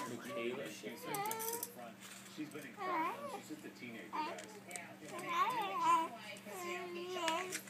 Michaela shit. She's been incredible. She's just a teenager, guys.